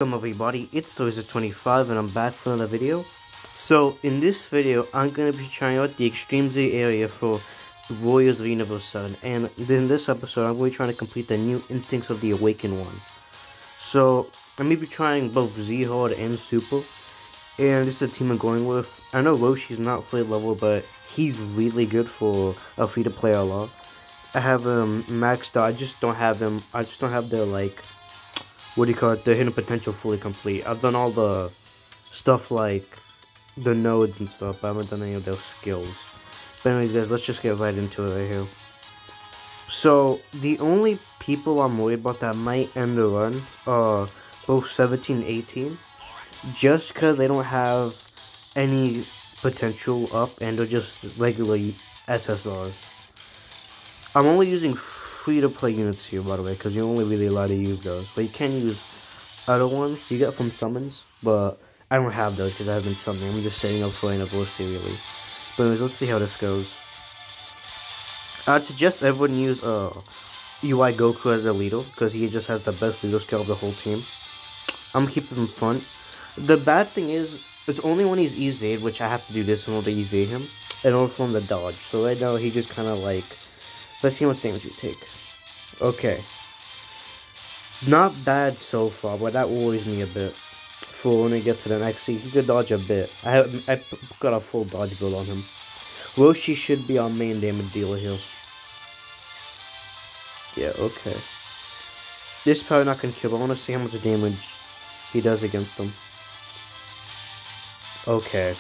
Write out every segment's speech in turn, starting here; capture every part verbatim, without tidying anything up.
Welcome everybody, it's Soiza twenty-five and I'm back for another video. So in this video, I'm going to be trying out the Extreme Z area for Warriors of Universe seven. And in this episode, I'm going to be trying to complete the new Instincts of the Awakened one. So I'm going to be trying both Z Hard and Super. And this is the team I'm going with. I know Roshi's not fully level, but he's really good for a free-to-play a lot. I have him maxed out. I just don't have them. I just don't have their like... what do you call it, the hidden potential fully complete. I've done all the stuff like the nodes and stuff, but I haven't done any of those skills. But anyways guys, let's just get right into it right here. So, the only people I'm worried about that might end the run are both seventeen and eighteen. Just because they don't have any potential up and they're just regular S S Rs. I'm only using free-to-play units here, by the way, because you're only really allowed to use those. But you can use other ones you get from summons, but I don't have those because I haven't summoned. I'm just setting up for anniversary, really. But anyways, let's see how this goes. I'd suggest everyone use uh, U I Goku as their leader, because he just has the best leader skill of the whole team. I'm keeping him front. The bad thing is, it's only when he's E Z'd, which I have to do this in order to E Z him, in order for him to dodge. So right now, he just kind of like... let's see how much damage you take. Okay. Not bad so far, but that worries me a bit. For when we get to the next scene, he could dodge a bit. I have I got a full dodge build on him. Roshi should be our main damage dealer here. Yeah, okay. This is probably not gonna kill, but I want to see how much damage he does against them. Okay.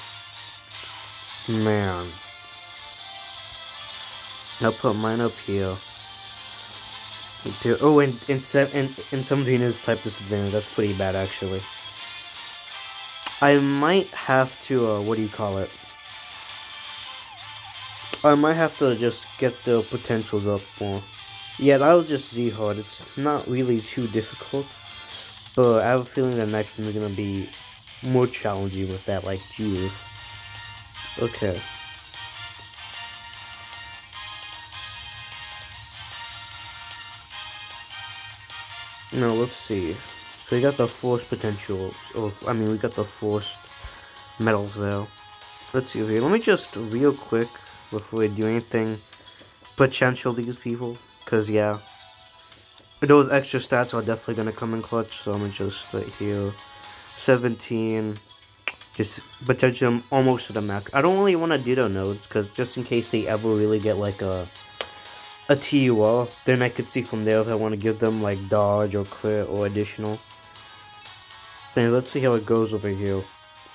Man. I'll put mine up here. Oh, and in in in seventeen is type disadvantage. That's pretty bad, actually. I might have to. Uh, what do you call it? I might have to just get the potentials up more. Yeah, that was just Z hard. It's not really too difficult, but I have a feeling the next one is gonna be more challenging with that, like Judith. Okay. Now, let's see. So, we got the force potential. Or, I mean, we got the forced metals there. Let's see here. Let me just, real quick, before we do anything, potential these people. Because, yeah. Those extra stats are definitely going to come in clutch. So, I'm going to just, right here. seventeen. Just potential them almost to the max. I don't really want to do their nodes. Because just in case they ever really get, like, a... a T U R, then I could see from there if I want to give them like dodge or crit or additional. And let's see how it goes over here.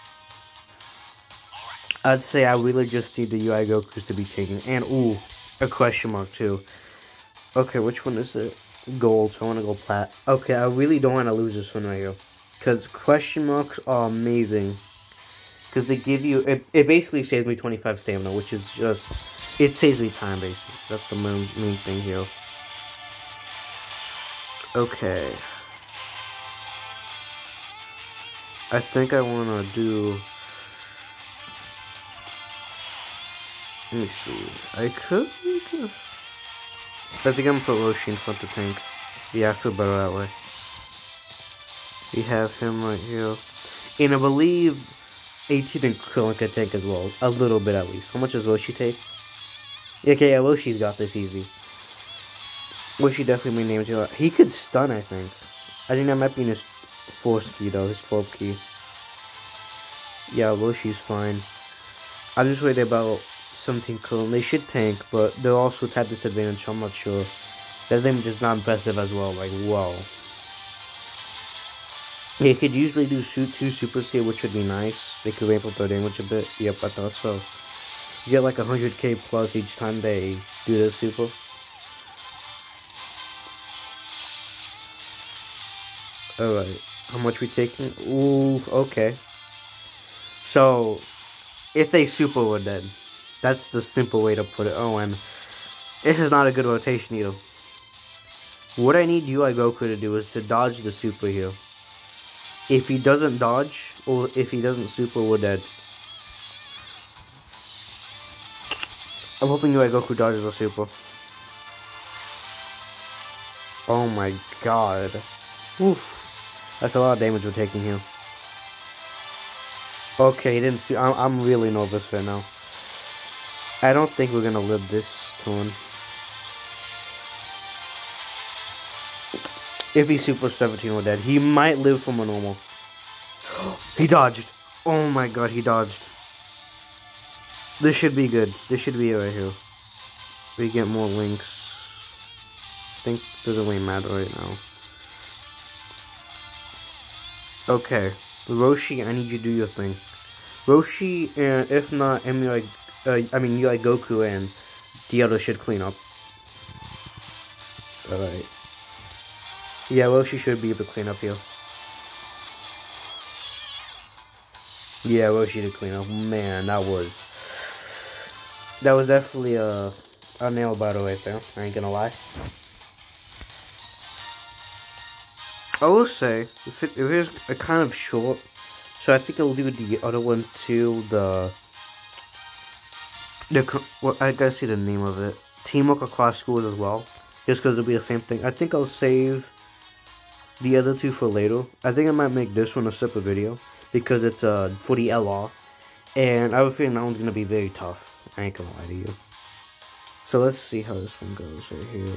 I'd say I really just need the U I Gokus to be taken. And ooh, a question mark too. Okay, which one is it? Gold, so I want to go plat. Okay, I really don't want to lose this one right here. Because question marks are amazing. Because they give you, it, it basically saves me twenty-five stamina, which is just... it saves me time, basically. That's the main, main thing here. Okay. I think I want to do... let me see. I could... I think I'm going to put Roshi in front of Tank. Yeah, I feel better that way. We have him right here. And I believe eighteen and Krillin can tank as well. A little bit at least. How much does Roshi take? Okay, yeah, Roshi's got this easy. Roshi definitely made names here. He could stun, I think. I think that might be in his fourth key, though. His fourth key. Yeah, Roshi's fine. I'm just worried about something cool. They should tank, but they'll also have disadvantage, so I'm not sure. That thing is just not impressive as well. Like, whoa. They could usually do two Super C, which would be nice. They could ramp up their damage a bit. Yep, I thought so. You get like one hundred K plus each time they do this super. Alright, how much we taking? Ooh, okay. So, if they super, we're dead. That's the simple way to put it. Oh, and this is not a good rotation either. What I need U I Goku to do is to dodge the super here. If he doesn't dodge, or if he doesn't super, we're dead. I'm hoping U I Goku dodges a super. Oh my god. Oof. That's a lot of damage we're taking here. Okay, he didn't see. I'm, I'm really nervous right now. I don't think we're gonna live this turn. If he's Super seventeen or dead, he might live from a normal. He dodged. Oh my god, he dodged. This should be good. This should be it right here. We get more links. I think it doesn't really matter right now. Okay, Roshi, I need you to do your thing. Roshi, and if not, M U I, uh, I mean U I Goku and the other should clean up. Alright. Yeah, Roshi should be able to clean up here. Yeah, Roshi to clean up. Man, that was... That was definitely a, a nail battle right there. I ain't gonna lie. I will say, if it, it is a kind of short, so I think I'll do the other one too, the... the well, I gotta see the name of it. Teamwork Across Schools as well. Just because it'll be the same thing. I think I'll save the other two for later. I think I might make this one a separate video. Because it's uh, for the L R. And I have a feeling that one's gonna be very tough. I ain't gonna lie to you. So let's see how this one goes right here.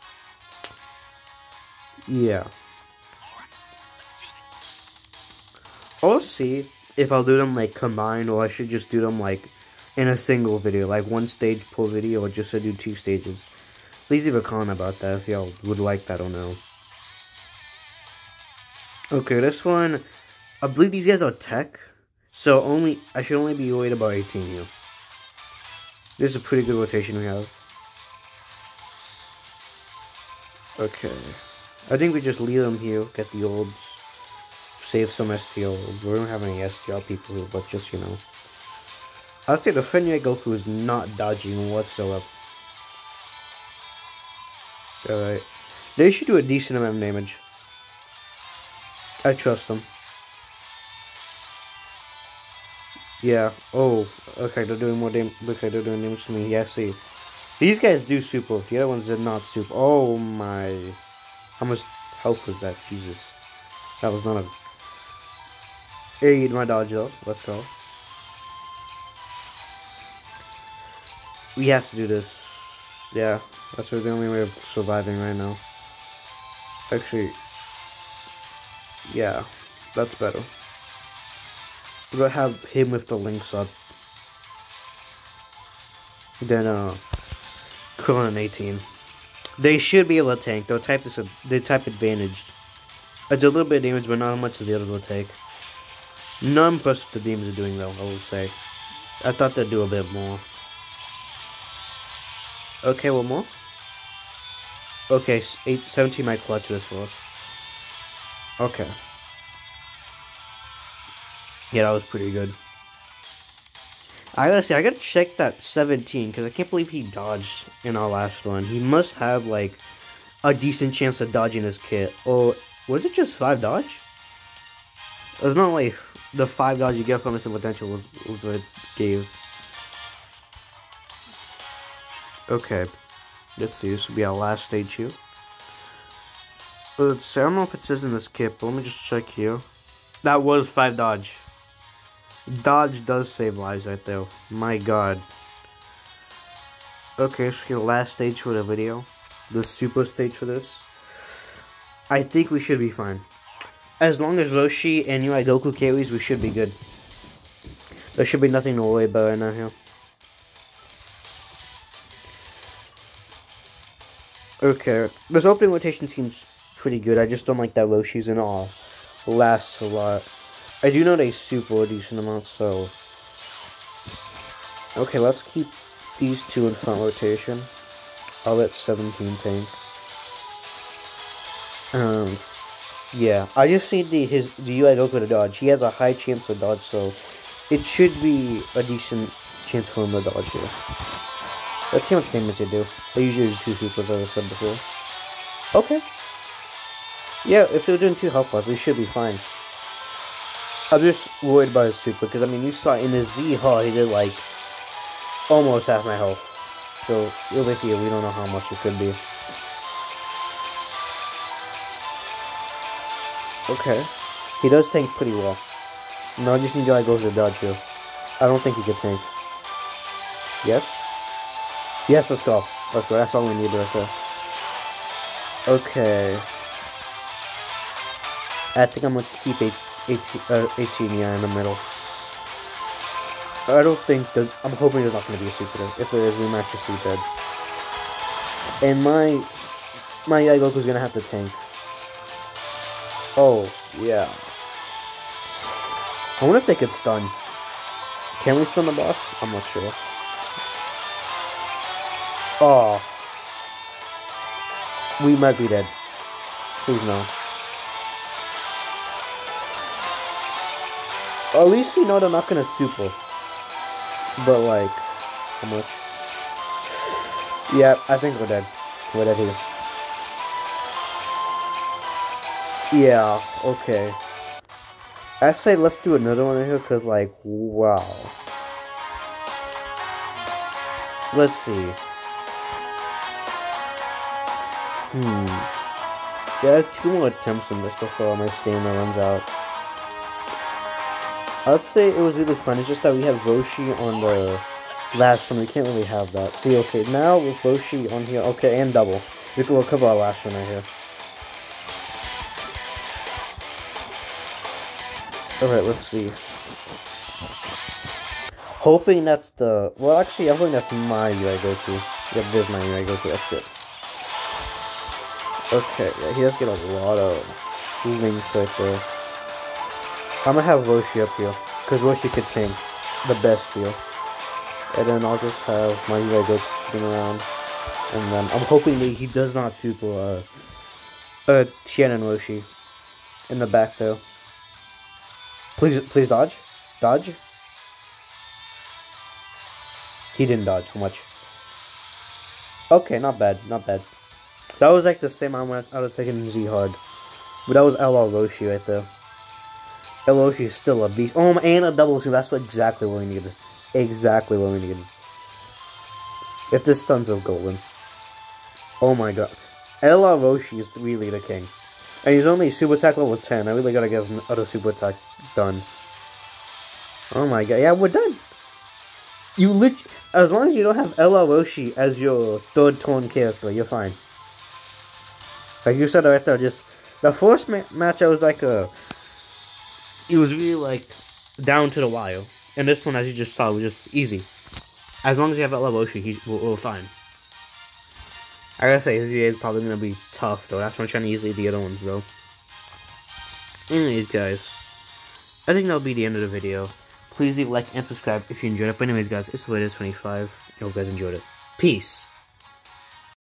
Yeah. I'll see if I'll do them like combined or I should just do them like in a single video. Like one stage per video or just to do two stages. Please leave a comment about that if y'all would like that or no. Okay, this one, I believe these guys are tech. So only I should only be worried about eighteen here. This is a pretty good rotation we have. Okay. I think we just leave them here, get the orbs, save some S T Ls. We don't have any S T L people here, but just, you know. I'll say the Fenrir Goku is not dodging whatsoever. Alright. They should do a decent amount of damage. I trust them. Yeah. Oh, okay, they're doing more damage. Okay, they're doing damage to me. Yeah, see. These guys do super. The other ones did not super. Oh my. How much health was that? Jesus. That was not a... Aid my dodge though. Let's go. We have to do this. Yeah, that's the only way of surviving right now. Actually, yeah, that's better. We're gonna have him with the links up. Then, uh, Krillin and eighteen. They should be able to tank. They'll type this. They type advantaged. It's a little bit of damage, but not much of the others will take. Not impressed with the demons are doing though. I will say. I thought they'd do a bit more. Okay, one more. Okay, eight, seventeen might clutch this for us. Okay. Yeah, that was pretty good. I gotta say, I gotta check that seventeen, because I can't believe he dodged in our last one. He must have, like, a decent chance of dodging his kit. Or, was it just five dodge? It's not like the five dodge you get from this potential was, was what it gave. Okay. Let's see, this will be our last stage here. Let's see, I don't know if it says in this kit, but let me just check here. That was five dodge. Dodge does save lives right there. My god. Okay, so the last stage for the video. The super stage for this. I think we should be fine. As long as Roshi and U I Goku carries, we should be good. There should be nothing to worry about right now here. Okay, this opening rotation seems pretty good. I just don't like that Roshi's in all lasts a lot. I do know they super a decent amount, so... Okay, let's keep these two in front rotation. I'll let seventeen tank. Um, yeah, I just need the his the U I Goku to dodge. He has a high chance to dodge, so it should be a decent chance for him to dodge here. Let's see how much damage they do. They usually do two supers, as I said before. Okay. Yeah, if they're doing two health bars, we should be fine. I'm just worried about his super, because, I mean, you saw in his Z-Haul, he did, like, almost half my health. So, over here, we don't know how much it could be. Okay. He does tank pretty well. No, I just need to like, go for the dodge here. I don't think he could tank. Yes? Yes, let's go. Let's go. That's all we need right there. Okay. I think I'm gonna keep eighteen, uh, eighteen yeah, in the middle. I don't think there's, I'm hoping there's not gonna be a super there. If there is, we might just be dead. And my my Yagoku's gonna have to tank. Oh, yeah. I wonder if they could stun. Can we stun the boss? I'm not sure. Oh. We might be dead. Please no. At least we know they're not gonna super. But like, how much? Yeah, I think we're dead. We're dead here. Yeah, okay. I say let's do another one here, cause like, wow. Let's see. Hmm. Yeah, two more attempts in this before my stamina runs out. I'd say it was really fun. It's just that we have Roshi on the last one. We can't really have that. See, okay, now with Roshi on here, okay, and double. We can recover our last one right here. Alright, let's see. Hoping that's the... Well, actually, I'm hoping that's my Yagoku. Yep, there's my Yagoku. That's good. Okay, yeah, he does get a lot of links right there. I'm gonna have Roshi up here, because Roshi could tank the best here. And then I'll just have my Yagoku sitting around. And then I'm hoping that he does not super uh, uh, Tien and Roshi in the back though. Please, please dodge. Dodge. He didn't dodge. How much? Okay, not bad. Not bad. That was like the same amount I would have taken Z hard. But that was L R Roshi right there. L R Roshi is still a beast. Oh, and a double zoom. That's what, exactly what we needed. Exactly what we needed. If this stuns are golden. Oh my god. L R Roshi is really the king. And he's only super attack level ten. I really gotta get his other super attack done. Oh my god. Yeah, we're done. You lit. As long as you don't have L R Roshi as your third turn character, you're fine. Like you said right there, just the first ma match I was like a. It was really like down to the wire, and this one, as you just saw, was just easy. As long as you have L R Roshi, he's we're, we're fine. I gotta say, his E A is probably gonna be tough though. That's why I'm trying to use the other ones though. Anyways, guys, I think that'll be the end of the video. Please leave a like and subscribe if you enjoyed it. But anyways, guys, it's the latest twenty-five. I hope you guys enjoyed it. Peace.